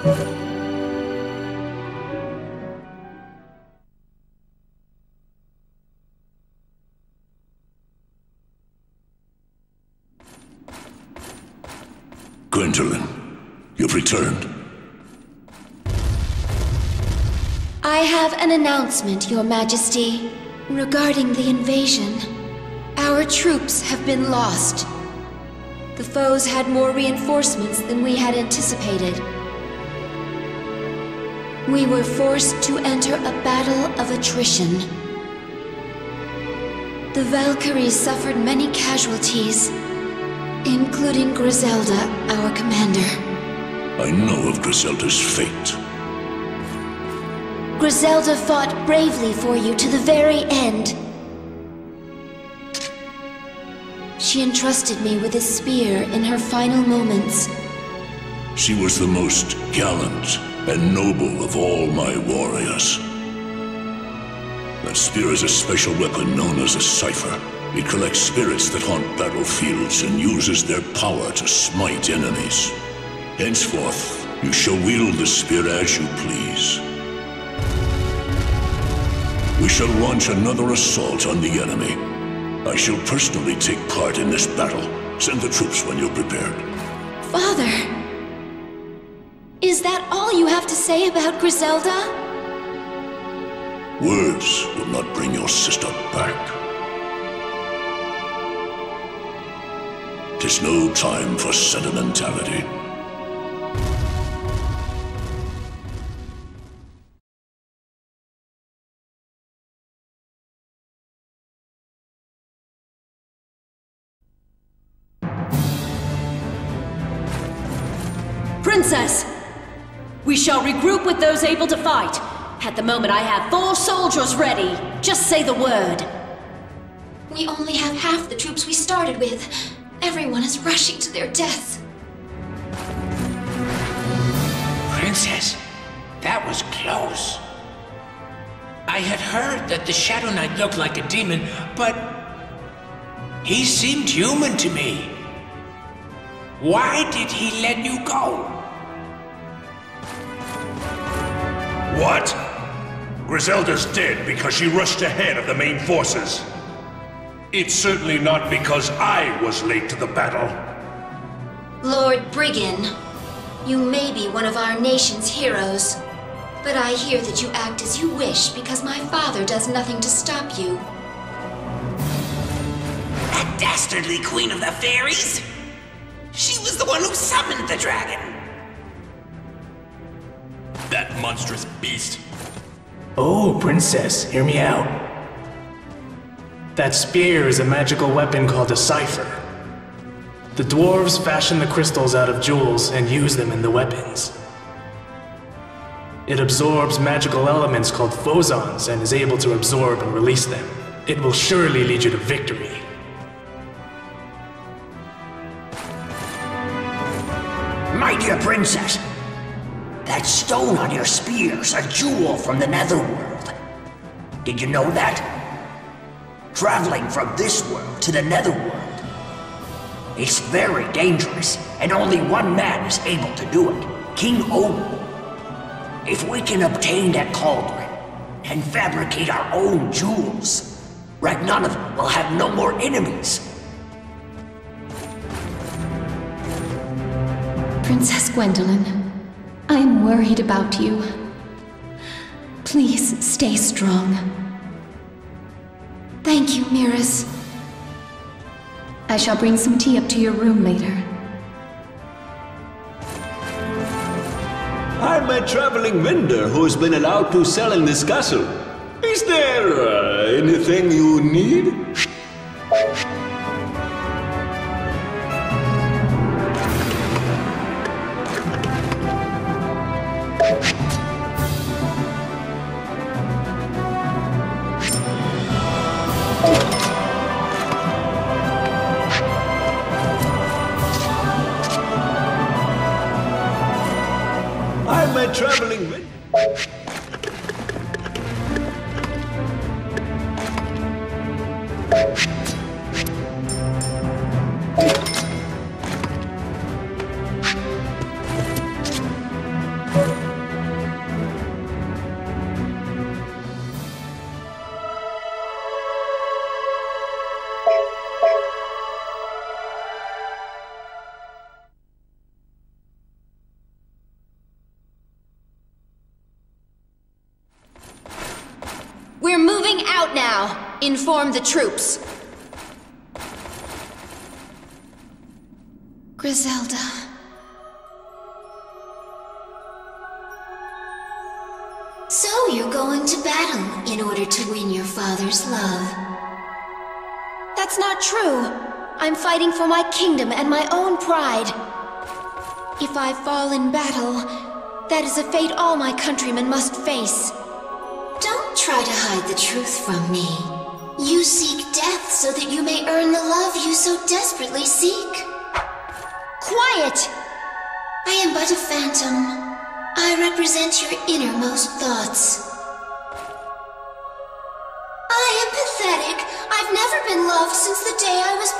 Gwendolyn, you've returned. I have an announcement, Your Majesty, regarding the invasion. Our troops have been lost. The foes had more reinforcements than we had anticipated. We were forced to enter a battle of attrition. The Valkyries suffered many casualties, including Griselda, our commander. I know of Griselda's fate. Griselda fought bravely for you to the very end. She entrusted me with a spear in her final moments. She was the most gallant and noble of all my warriors. That spear is a special weapon known as a cipher. It collects spirits that haunt battlefields and uses their power to smite enemies. Henceforth, you shall wield the spear as you please. We shall launch another assault on the enemy. I shall personally take part in this battle. Send the troops when you're prepared. Father! Is that all you have to say about Griselda? Words will not bring your sister back. 'Tis no time for sentimentality. Princess! We shall regroup with those able to fight. At the moment I have 4 soldiers ready. Just say the word. We only have half the troops we started with. Everyone is rushing to their death. Princess, that was close. I had heard that the Shadow Knight looked like a demon, but he seemed human to me. Why did he let you go? What? Griselda's dead because she rushed ahead of the main forces. It's certainly not because I was late to the battle. Lord Briggan, you may be one of our nation's heroes, but I hear that you act as you wish because my father does nothing to stop you. That dastardly queen of the fairies? She was the one who summoned the dragon. That monstrous beast. Oh, Princess, hear me out. That spear is a magical weapon called a cipher. The dwarves fashion the crystals out of jewels and use them in the weapons. It absorbs magical elements called phosons and is able to absorb and release them. It will surely lead you to victory. My dear princess, that stone on your spear's a jewel from the Netherworld. Did you know that? Traveling from this world to the Netherworld. It's very dangerous, and only one man is able to do it, King Odin. If we can obtain that cauldron and fabricate our own jewels, Ragnarok will have no more enemies. Princess Gwendolyn, I am worried about you. Please stay strong. Thank you, Miras. I shall bring some tea up to your room later. I'm a traveling vendor who's been allowed to sell in this castle. Is there anything you need? I'm a traveling vendor. moving out now. Inform the troops. Griselda. So you're going to battle in order to win your father's love. That's not true. I'm fighting for my kingdom and my own pride. If I fall in battle, that is a fate all my countrymen must face. Don't try to hide the truth from me. You seek death so that you may earn the love you so desperately seek. Quiet! I am but a phantom. I represent your innermost thoughts. I am pathetic. I've never been loved since the day I was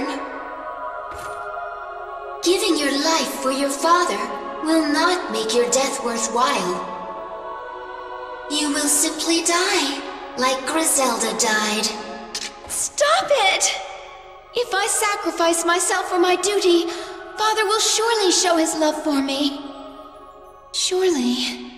born. Giving your life for your father will not make your death worthwhile. You will simply die, like Griselda died. Stop it! If I sacrifice myself for my duty, Father will surely show his love for me. Surely.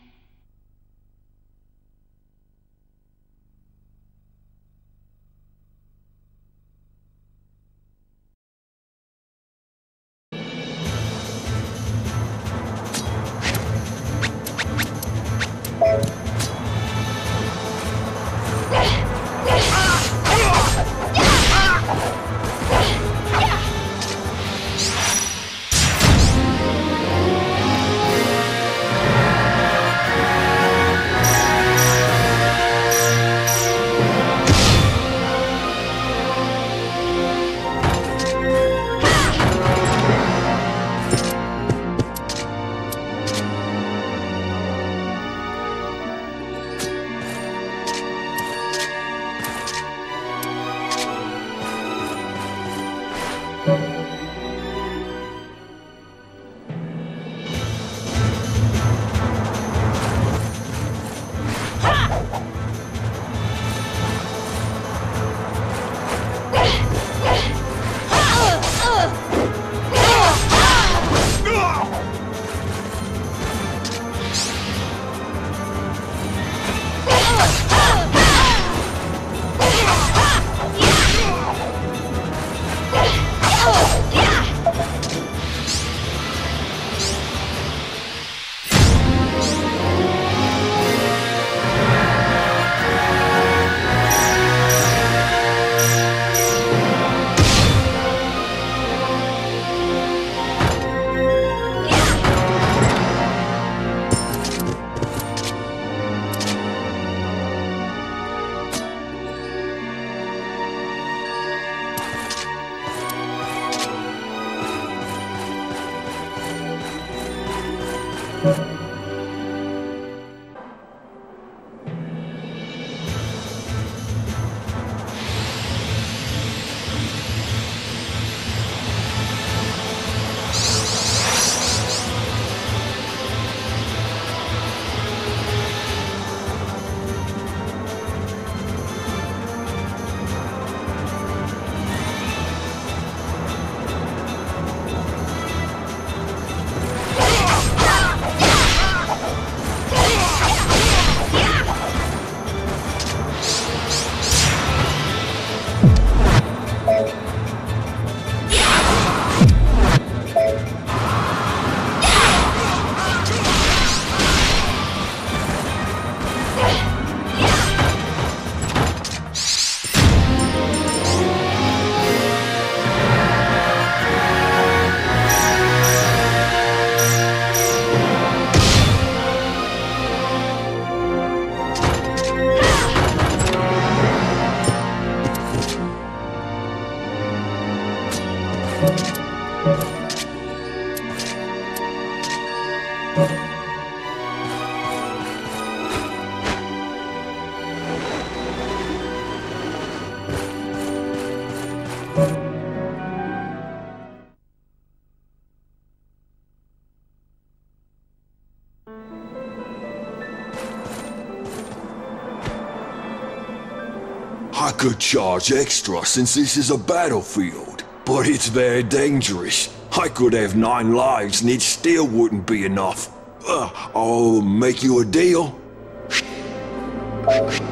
I could charge extra since this is a battlefield, but it's very dangerous. I could have 9 lives and it still wouldn't be enough. I'll make you a deal.